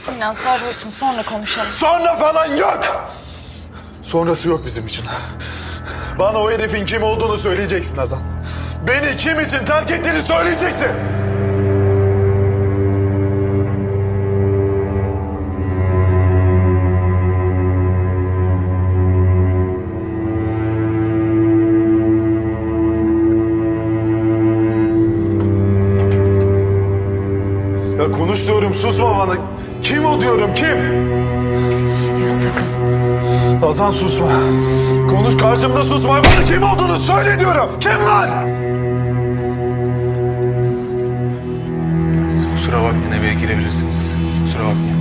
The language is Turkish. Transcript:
Sinan sarhoşsun, sonra konuşalım. Sonra falan yok. Sonrası yok bizim için. Bana o herifin kim olduğunu söyleyeceksin Hazan. Beni kim için terk ettiğini söyleyeceksin. Ya konuş diyorum, susma bana. Kim o diyorum, kim? Ya sakın. Hazan susma. Konuş karşımda, susma. Bana kim olduğunu söyle diyorum. Kim var? Kusura bakmayın, eve girebilirsiniz. Kusura bakmayın.